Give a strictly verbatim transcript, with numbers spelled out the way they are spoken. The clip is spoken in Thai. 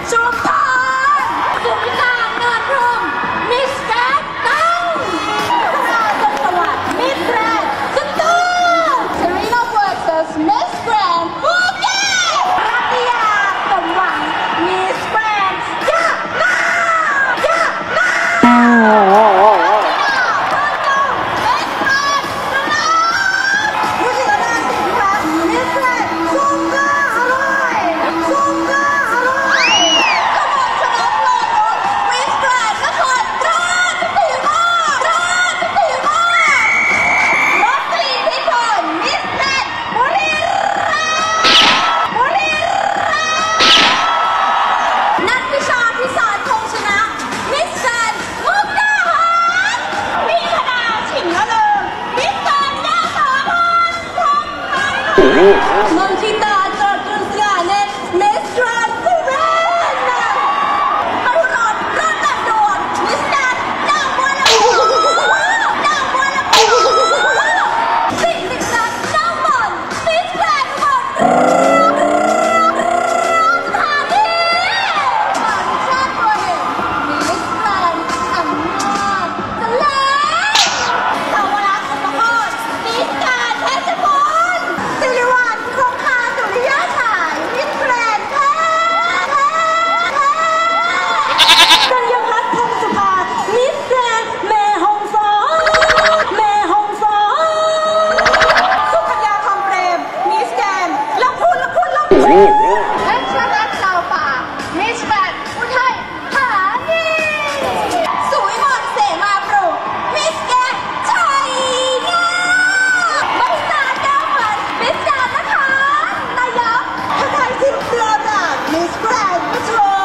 ชุมพรสุวิชาเนินพรหมมิสแกรนด์ตั้งราชสวัสดิ์มิสแกรนด์สตูลเซรีนาเวอร์ซัสมิสแกรนด์ภูเก็ตรัตยาสมหวังมิสแกรนด์ยะลายะลานนทิตาจอดจุนสง่าเนตมิสแกรนด์สุรินทร์อรุณรรอดตัดดวงมิสแกรนด์นางบัวลำพูนางบัวลำพูสิริรัตน์น้องมนมิสแกรนด์หมดสถานีบัญชาตัวเองมิสแกรนด์อำนาจเจริญสาวรักษ์อุปกรณ์มิสแกรนด์เพชรบูรณ์สิริวัฒน์คงคาสุริยะฉายมิสแกรนด์แท้กัญญพัฒน์พงศ์สุภามิสแกรนด์แม่ฮองสอนแม่ฮองสอนสุกัญญาทองเปรมมิสแกรนด์ลำพูนลำพูนลำพูนและชนะชาวป่ามิสแกรนด์อุทัยธานีสุวิมลเสมาปรุมิสแกรนด์ชัยนาทบริษัทแก้วเหมือนมิสแกรนด์นะคะนายกพระไทยทิพย์เดือนมิสแกรนด์พัชร